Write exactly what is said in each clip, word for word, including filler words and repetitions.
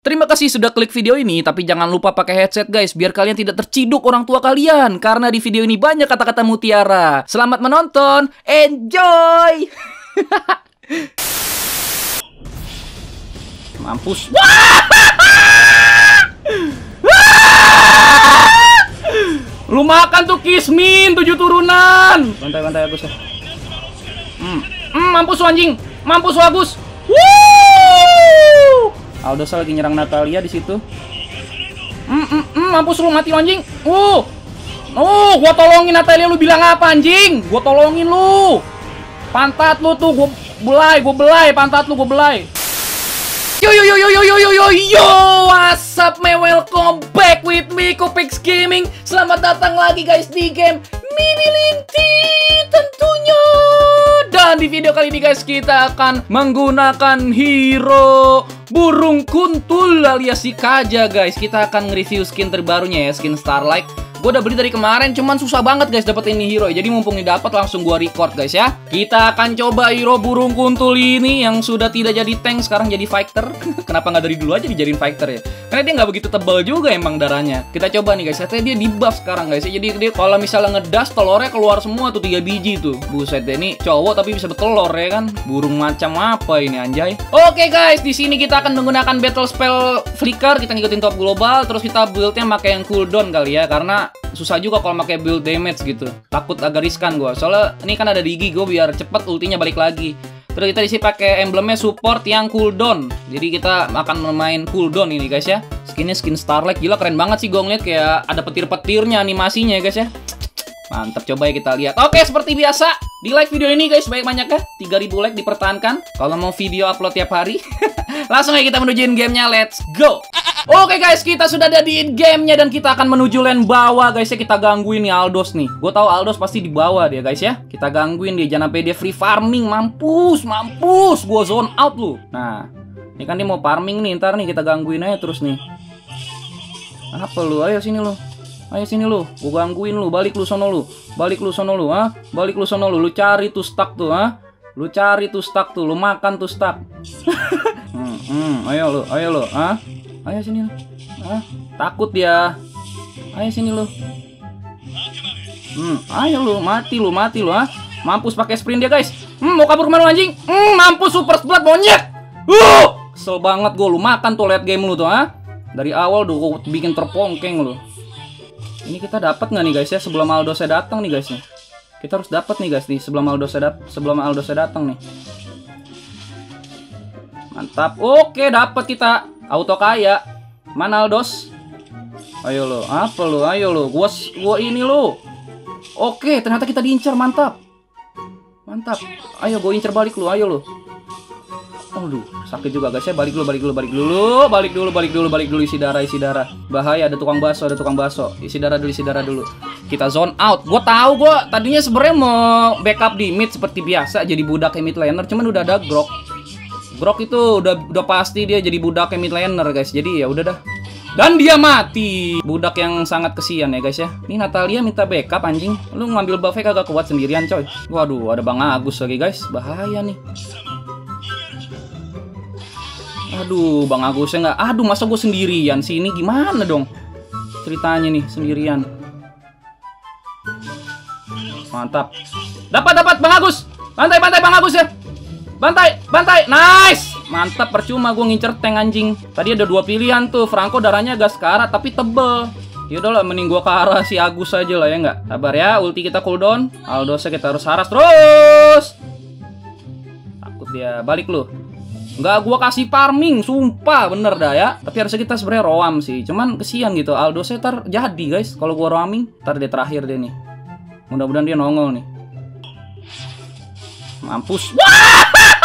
Terima kasih sudah klik video ini, tapi jangan lupa pakai headset guys, biar kalian tidak terciduk orang tua kalian. Karena di video ini banyak kata-kata mutiara. Selamat menonton, enjoy! Mampus. Lu makan tuh Kismin, tujuh turunan. Bantai-bantai Agus ya. Hmm. Hmm, mampus lu anjing. Mampus lu Agus. Wuh! Aldos lagi nyerang Natalia di situ. Hmm, hmm, hmm, mampus lu mati lu anjing. Uh. Oh, gua tolongin Natalia, lu bilang apa anjing? Gua tolongin lu. Pantat lu tuh gua belai, gua belai pantat lu, gua belai. Yo yo yo yo yo yo yo yo yo, what's up man, welcome back with me Kopix Gaming. Selamat datang lagi guys di game Mini Linty tentunya. Dan di video kali ini guys kita akan menggunakan hero burung kuntul alias si Kaja guys. Kita akan nge-review skin terbarunya ya, skin Starlight. Gue udah beli dari kemarin, cuman susah banget guys dapetin ini hero. Jadi mumpung ini dapat langsung gue record guys ya. Kita akan coba hero burung kuntul ini yang sudah tidak jadi tank sekarang jadi fighter. Kenapa nggak dari dulu aja dijadiin fighter ya? Karena dia nggak begitu tebal juga emang darahnya. Kita coba nih guys, katanya dia di buff sekarang guys ya. Jadi dia kalau misalnya ngedas telurnya keluar semua tuh tiga biji tuh. Buset deh, ini cowok tapi bisa bertelur ya kan? Burung macam apa ini anjay? Oke guys, di sini kita akan menggunakan battle spell flicker. Kita ngikutin top global, terus kita buildnya pakai yang cooldown kali ya, karena susah juga kalau pakai build damage gitu. Takut agak riskan gue. Soalnya ini kan ada Digi, gue biar cepet ultinya balik lagi. Terus kita disini pakai emblemnya support yang cooldown. Jadi kita akan main cooldown ini guys ya. Skinnya skin Starlight, gila keren banget sih gue ngeliat, kayak ada petir-petirnya animasinya guys ya. Mantap, coba ya kita lihat. Oke, seperti biasa di like video ini guys, banyak-banyak ya, tiga ribu like dipertahankan. Kalau mau video upload tiap hari. Langsung aja kita menuju in-game-nya, let's go. Oke guys, kita sudah ada di in-game-nya dan kita akan menuju lane bawah guys ya. Kita gangguin nih Aldos nih. Gue tahu Aldos pasti di bawah dia guys ya. Kita gangguin dia, jangan sampai dia free farming. Mampus, mampus. Gue zone out lu. Nah, ini kan dia mau farming nih. Ntar nih kita gangguin aja terus nih. Apa lu? Ayo sini lu. Ayo sini lu. Gue gangguin lu. Balik lu sono lu. Balik lu sono lu, ha? Balik lu sono lu. Lu cari tuh stack tuh, ha? Lu cari tuh stack tuh. Lu makan tuh stack. hmm, hmm. Ayo lu, ayo lu, ha? Ayo sini lu. Ah, takut dia. Ayo sini lu. Hmm, ayo lu, mati lu, mati lu, ah. Mampus pakai sprint dia, guys. Hmm, mau kabur kemana lu anjing? Hmm, mampus super splat monyet. Uh, kesel banget gue, lu makan tuh late game lu tuh, ah. Dari awal tuh gue bikin terpongkeng lu. Ini kita dapat nggak nih guys ya, sebelum Aldosnya datang nih guys nih. Kita harus dapat nih guys nih sebelum Aldosnya dat sebelum Aldosnya datang nih. Mantap. Oke, dapat kita. Auto kaya. Mana Aldos? Ayo lo, apa lo? Ayo lo. Gua gua ini lo. Oke, ternyata kita diincar, mantap. Mantap. Ayo gua incer balik lo, ayo lo. Aduh, sakit juga guys ya. Balik dulu, balik dulu, balik dulu. Balik dulu, balik dulu, balik dulu, isi darah, isi darah. Bahaya, ada tukang bakso, ada tukang bakso. Isi darah dulu, isi darah dulu. Kita zone out. Gua tahu gua tadinya sebenarnya mau backup di mid seperti biasa, jadi budak mid laner, cuman udah ada grok. Grok itu udah udah pasti dia jadi budak mid laner guys. Jadi ya udah dah. Dan dia mati. Budak yang sangat kesian ya guys ya. Ini Natalia minta backup anjing. Lu ngambil buffnya kagak kuat sendirian coy. Waduh, ada Bang Agus lagi guys. Bahaya nih. Aduh, Bang Agusnya nggak. Aduh, masa gue sendirian sih, ini gimana dong ceritanya nih sendirian. Mantap. Dapat dapat Bang Agus. Bantai bantai Bang Agus ya. Bantai, bantai, nice. Mantap, percuma gue ngincer tank anjing. Tadi ada dua pilihan tuh, Franco darahnya agak sekarat tapi tebel. Yaudah lah, mending gue ke arah si Agus aja lah ya nggak. Sabar ya, ulti kita cooldown. Aldosnya kita harus haras terus. Takut dia, balik lu. Nggak gue kasih farming, sumpah bener dah ya. Tapi harusnya kita sebenarnya roam sih. Cuman kesian gitu, Aldosnya ntar jadi guys. Kalau gue roaming, ntar dia terakhir deh nih. Mudah-mudahan dia nongol nih. Mampus. Wah!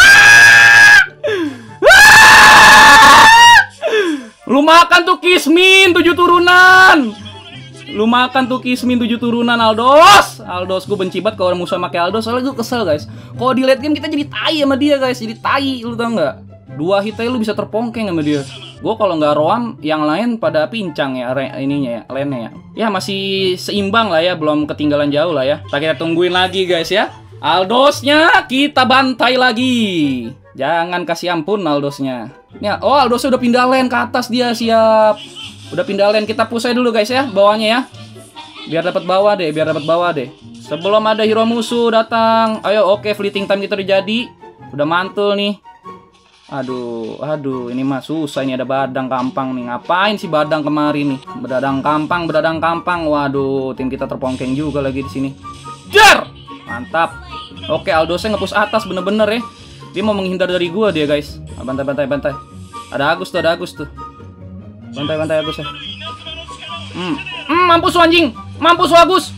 Lu makan tuh Kismin tujuh turunan. Lu makan tuh Kismin tujuh turunan Aldos. Aldos, gue benci banget kalau musuh pakai Aldos. Soalnya gue kesel guys. Kalau di late game kita jadi tai sama dia guys. Jadi tai, lu tau nggak? Dua hitnya lu bisa terpongkeng sama dia. Gue kalau nggak roam, yang lain pada pincang ya ininya ya, lane-nya ya. Ya masih seimbang lah ya, belum ketinggalan jauh lah ya. Kita tungguin lagi guys ya. Aldosnya kita bantai lagi. Jangan kasih ampun Aldosnya. Ya, oh Aldosnya udah pindah lane ke atas dia, siap. Udah pindah lane, kita push aja dulu guys ya, bawahnya ya. Biar dapat bawah deh, biar dapat bawah deh. Sebelum ada hero musuh datang. Ayo, oke, fleeting time kita udah jadi. Udah mantul nih. Aduh, aduh, ini mah susah, ini ada Badang Kampang nih. Ngapain sih Badang kemarin nih? Badang Kampang, Badang Kampang. Waduh, tim kita terpongkeng juga lagi di sini. Jar! Mantap. Oke, Aldosnya nge-push atas bener-bener ya. Dia mau menghindar dari gua dia, guys. Ah, bantai, bantai, bantai. Ada Agus tuh, ada Agus tuh. Bantai, bantai Agus ya. Hmm, hmm mampus lu anjing. Mampus lu Agus.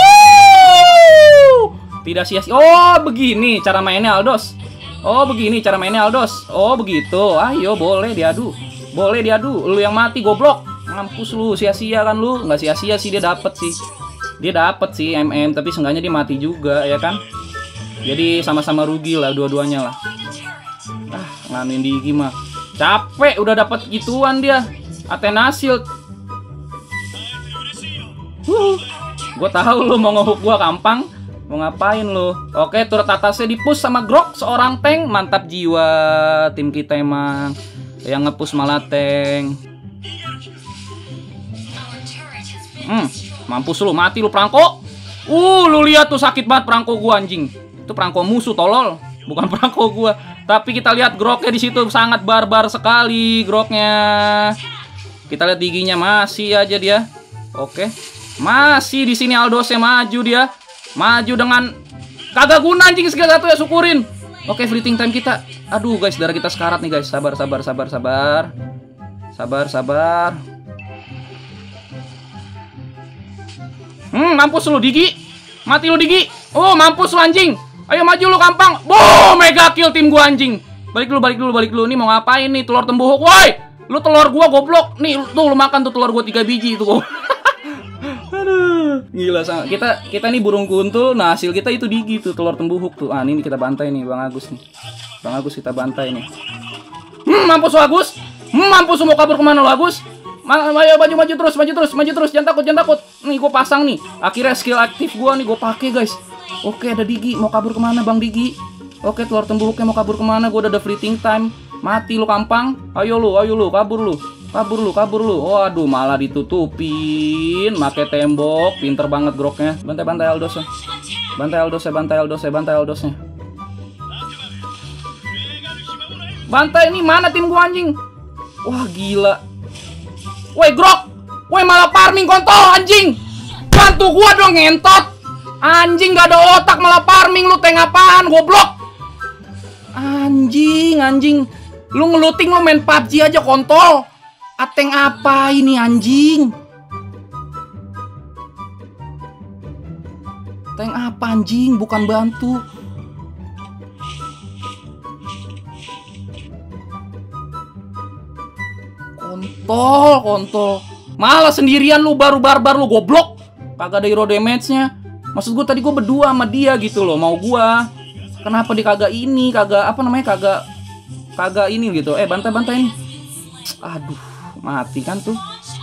Wuh! Tidak sia-sia. Oh, begini cara mainnya Aldos. Oh, begini cara mainnya Aldos. Oh, begitu. Ayo, boleh diadu. Boleh diadu. Lu yang mati goblok. Mampus lu, sia-sia kan lu. Nggak sia-sia sih, dia dapet sih. Dia dapet sih M M, tapi seenggaknya dia mati juga, ya kan? Jadi sama-sama rugi lah dua-duanya lah. Ah, nganuin Digi mah. Capek udah dapat gituan dia. Athena Shield. Huh. Gue tahu lu mau ngehook gua Kampang. Mau ngapain lu? Oke, turret atasnya di-push sama Grok, seorang tank. Mantap jiwa tim kita emang. Yang nge-push malah tank. Hmm, mampus lu, mati lu perangko. Uh, lu lihat tuh sakit banget perangko gua anjing. Itu perangko musuh tolol, bukan perangko gua. Tapi kita lihat Groknya di situ sangat barbar sekali Groknya. Kita lihat giginya masih aja dia. Oke. Masih di sini Aldosnya maju dia. Maju dengan kagak guna anjing skill satu ya, syukurin. Oke, fleeting time kita. Aduh guys, darah kita sekarat nih guys. Sabar, sabar, sabar, sabar. Sabar, sabar. Hmm, mampus lu Digi. Mati lu Digi. Oh, mampus lu anjing. Ayo maju lu Kampang. Boom, mega kill tim gua anjing. Balik dulu, balik dulu, balik dulu. Nih mau ngapain nih telur tembuhuk, woi. Lu telur gua goblok. Nih, tuh lu makan tuh telur gua tiga biji itu gua. Aduh, gila sama. Kita kita nih burung kuntul. Nah, hasil kita itu Digi tuh, telur tembuhuk tuh. Ah, ini kita bantai nih Bang Agus nih. Bang Agus kita bantai nih. Hmm, mampus lu Agus. Hmm, mampus lu, mau kabur kemana lu Agus? Ayo maju maju terus, maju terus, maju terus. Jangan takut, jangan takut. Nih gua pasang nih. Akhirnya skill aktif gua nih gua pakai, guys. Oke, ada Digi. Mau kabur kemana Bang Digi? Oke, telur tembuhuknya mau kabur kemana? Gua udah ada fleeting time. Mati lu Kampang. Ayo lu, ayo lu, kabur lu. Kabur lu, kabur lu. Waduh, malah ditutupin. Make tembok. Pinter banget Groknya. Bantai-bantai Aldosnya. Bantai Aldosnya, bantai Aldosnya, bantai Aldosnya. Bantai ini mana tim gua anjing? Wah, gila. Woi, Grok. Woi, malah farming kontol anjing. Bantu gua dong ngentot. Anjing gak ada otak malah farming, lu tank apaan goblok? Anjing, anjing. Lu ngeluting lu main P U B G aja kontol. Ateng apa ini anjing? Tank apa anjing, bukan bantu. Kontol, kontol. Malah sendirian lu baru barbar lu goblok. Kagak ada hero damage-nya. Maksud gue tadi gue berdua sama dia gitu loh, mau gue. Kenapa dia kagak ini, kagak apa namanya, kagak kagak ini gitu. Eh, bantai-bantai nih. Aduh, mati kan tuh.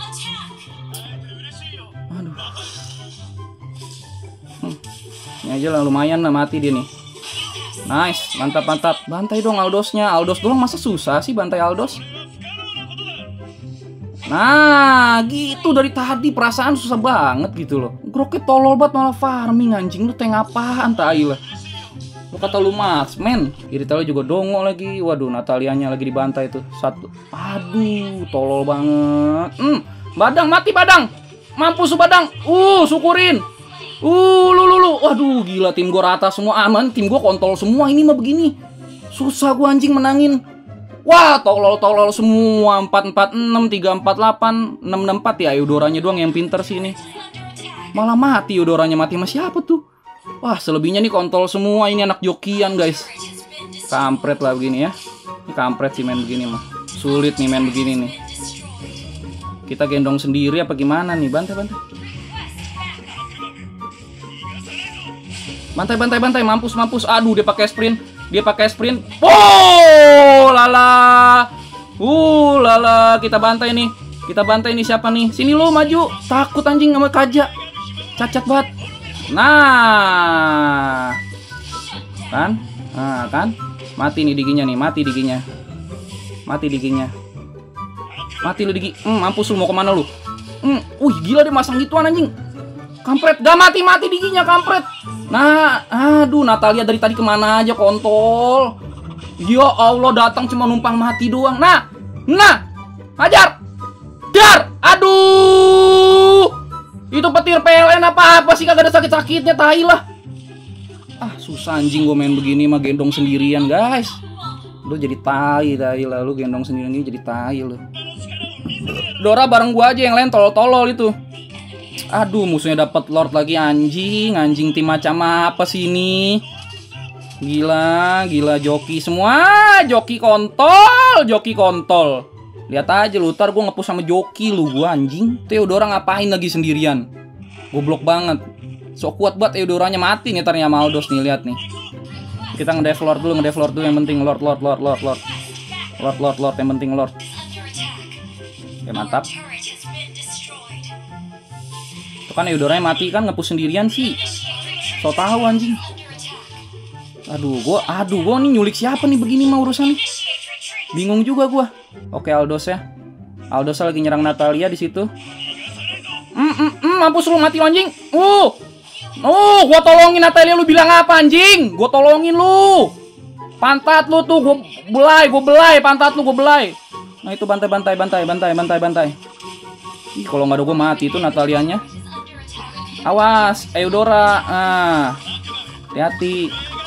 Aduh. Hmm. Ini aja lah lumayan lah mati dia nih. Nice, mantap mantap. Bantai dong Aldosnya. Aldos doang masa susah sih bantai Aldos? Nah, gitu dari tadi perasaan susah banget gitu loh. Groknya tolol banget malah farming anjing. Lu tank apaan tai lah. Lu kata lu Max, men. Iritalia juga dongo lagi. Waduh, Natalianya lagi dibantai tuh. Satu. Aduh, tolol banget. Hmm, Badang mati Badang. Mampus lu Badang. Uh, syukurin. Uh, lu lu lu. Waduh, gila tim gua rata semua aman. Tim gua kontol semua ini mah begini. Susah gua anjing menangin. Wah, tolol-tolol semua. Empat empat enam, tiga empat delapan, enam enam empat ya. Eudoranya doang yang pinter sih ini. Malah mati Eudoranya, mati sama siapa tuh? Wah, selebihnya nih kontol semua. Ini anak jokian guys. Kampret lah begini ya. Ini kampret sih main begini mah. Sulit nih main begini nih. Kita gendong sendiri apa gimana nih? Bantai, bantai. Bantai, bantai, bantai. Mampus, mampus. Aduh, dia pakai sprint. Dia pakai sprint. Oh, lala. Uh, lala. Kita bantai nih. Kita bantai nih siapa nih? Sini lo maju. Takut anjing sama Kaja. Cacat banget. Nah. Kan? Nah, kan? Mati nih Diginya nih. Mati Diginya. Mati Diginya. Mati lu Digi. Hmm, mampus lu, mau kemana lu? Hmm, wih gila dia masang gituan anjing. Kampret, gak mati-mati Diginya kampret. Nah, aduh Natalia dari tadi kemana aja kontol. Ya Allah, datang cuma numpang mati doang. Nah, nah, hajar, dar, aduh. Itu petir P L N apa-apa sih, kagak ada sakit-sakitnya, tai lah. Ah, susah anjing gue main begini mah gendong sendirian, guys. Lu jadi tai, tai lah. Lu gendong sendirian ini jadi tai lu. Dora bareng gua aja, yang lain tolol-tolol itu. Aduh, musuhnya dapat Lord lagi anjing. Anjing tim macam apa sih ini? Gila, gila joki semua. Joki kontol, joki kontol. Lihat aja lu, ntar gua ngepush sama joki lu, gua anjing. Theodora ngapain lagi sendirian? Goblok banget. Sok kuat buat Theodoranya mati nih ternyata Maldos nih, lihat nih. Kita ngedev Lord dulu, ngedev Lord dulu yang penting. Lord, Lord, Lord, Lord, Lord. Lord, Lord, Lord, yang penting Lord. Oke, mantap. Tuh kan Theodoranya mati kan, ngepush sendirian sih. So tahu anjing. Aduh, gua aduh gua nih nyulik siapa nih begini mah urusan nih. Bingung juga gua. Oke, Aldos ya. Aldos lagi nyerang Natalia di situ. Hmm, hmm, hmm, mampus lu mati anjing. Uh. Oh, gua tolongin Natalia, lu bilang apa anjing? Gua tolongin lu. Pantat lu tuh gua belai, gua belai pantat lu, gua belai. Nah, itu bantai bantai bantai bantai bantai bantai. Ih, kalau nggak ada gua mati itu Natalianya. Awas, Theodora. Ah. Hati-hati.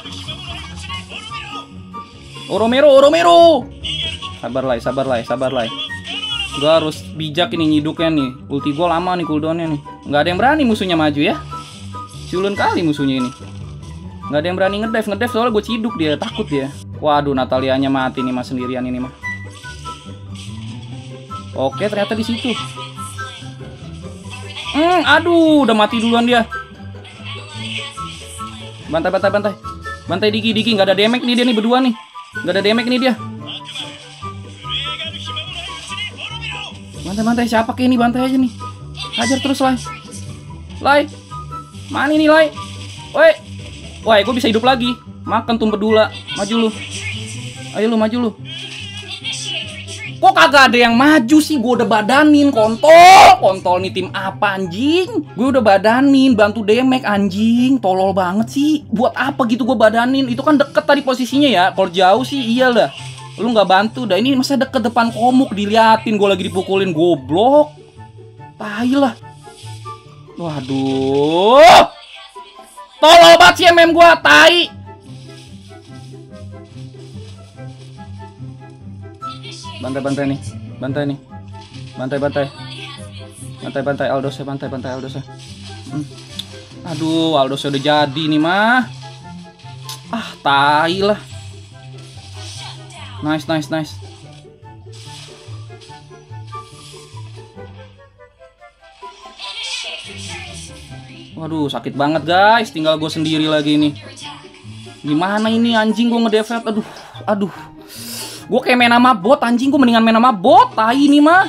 Oromero, Oromero. Sabar lah, sabar lah, sabar lah. Gua harus bijak ini nyiduknya nih. Ulti gua lama nih cooldownnya nih. Nggak ada yang berani musuhnya maju ya. Culun kali musuhnya ini. Nggak ada yang berani ngedive, ngedive soalnya gue ciduk dia, takut dia. Waduh, Natalianya mati nih mas sendirian ini mah. Oke, ternyata di situ. Hmm, aduh, udah mati duluan dia. Bantai, bantai, bantai. Bantai Digi, Digi, nggak ada damage nih dia nih berdua nih. Nggak ada damage nih dia. Bantai, bantai, siapa kayak ini, bantai aja nih. Hajar terus, Lai. Lai. Mana ini, Lai? Woi. Woi, gue bisa hidup lagi. Makan tuh berdua. Maju lu. Ayo lu, maju lu. Kok kagak ada yang maju sih? Gue udah badanin, kontol. Kontol nih tim apa anjing? Gue udah badanin, bantu damage anjing. Tolol banget sih. Buat apa gitu gue badanin? Itu kan deket tadi posisinya ya. Kalau jauh sih iyalah. Lu nggak bantu dah. Ini masa deket depan komuk diliatin gue lagi dipukulin, goblok. Tai lah. Waduh. Tolol banget sih M M gue, tai. Bantai-bantai nih, bantai nih, bantai-bantai, bantai-bantai Aldosnya, bantai-bantai Aldosnya. Hmm. Aduh, Aldosnya udah jadi nih mah. Ah, tai lah. Nice, nice, nice. Waduh, sakit banget guys. Tinggal gue sendiri lagi nih. Gimana ini anjing gue ngedevelop? Aduh, aduh. Gue kayak main sama bot anjing, gue mendingan main sama bot. Tai ini mah.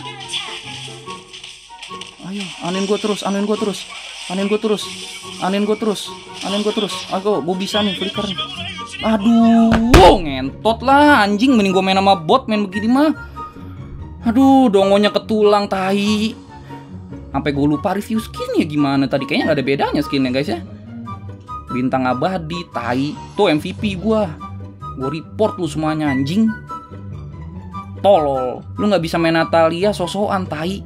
Ayo, anin gue terus, anin gue terus. Anin gue terus. Anin gue terus. Anin gue terus. Aku, gue bisa nih flicker nih. Aduh, ngentot lah anjing, mending gue main sama bot, main begini mah. Aduh, dongonya ketulang tai. Sampai gue lupa review skin ya gimana tadi, kayaknya nggak ada bedanya skinnya guys ya. Bintang abadi, tai. Tuh M V P gue. Gue report lu semuanya anjing. Tolol. Lu nggak bisa main Natalia sosokan tai.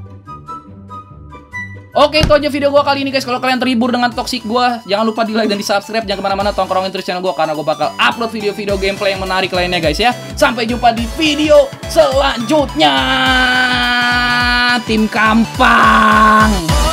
Oke, itu aja video gue kali ini guys. Kalau kalian terhibur dengan toxic gue, jangan lupa di like dan di subscribe. Jangan kemana-mana, tongkrongin terus channel gue, karena gue bakal upload video-video gameplay yang menarik lainnya guys ya. Sampai jumpa di video selanjutnya. Tim Kampang.